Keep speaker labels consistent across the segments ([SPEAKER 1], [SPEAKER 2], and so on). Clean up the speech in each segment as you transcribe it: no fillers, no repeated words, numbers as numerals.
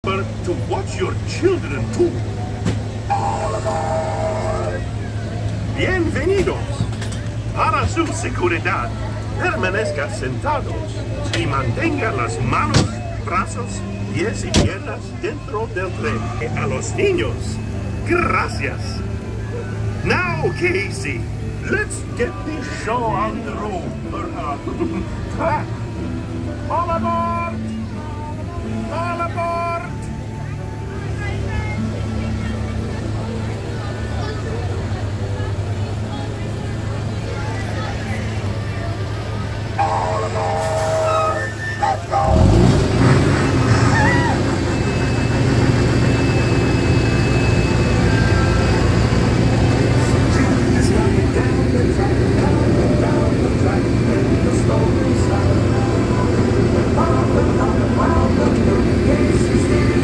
[SPEAKER 1] To watch your children too. Bienvenidos. Para su seguridad, permanezcan sentados y mantengan las manos, brazos, pies y piernas dentro del tren. A los niños, gracias. Now, Casey, let's get this show on the road. All aboard! All aboard! All aboard! Let's go! Down the track, the story starts.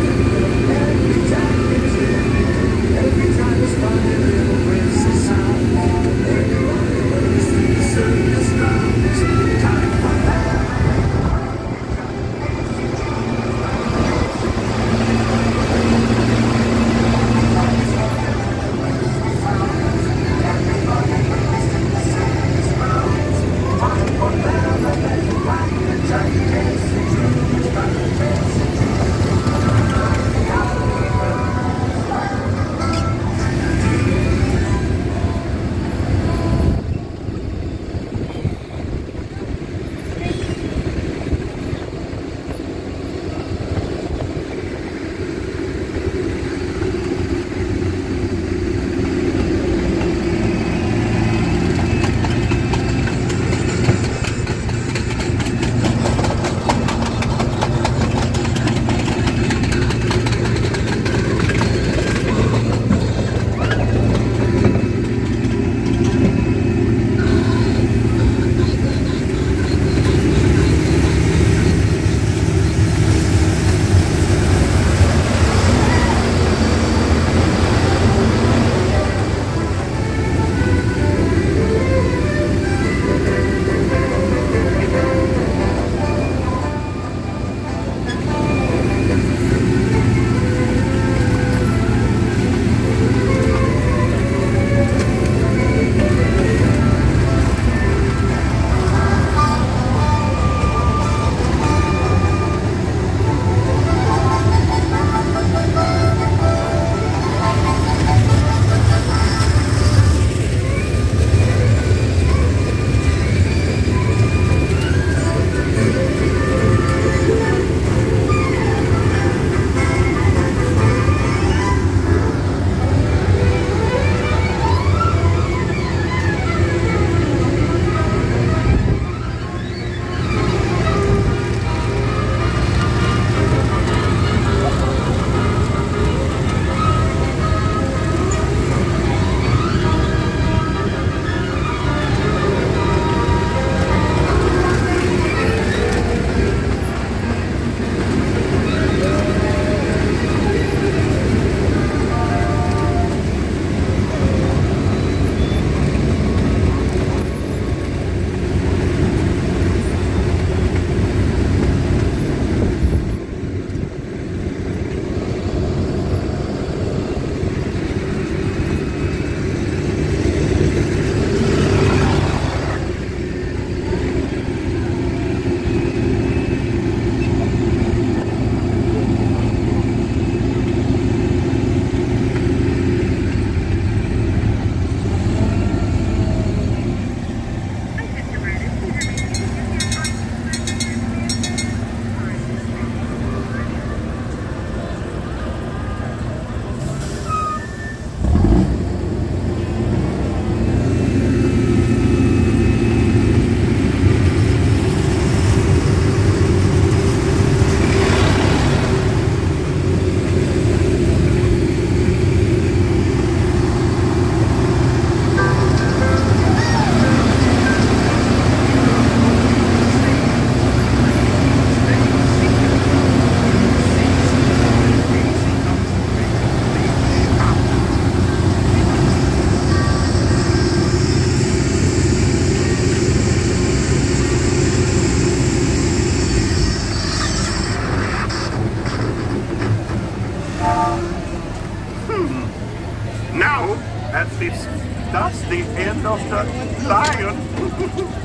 [SPEAKER 1] Now, at least, that's the end of the lion.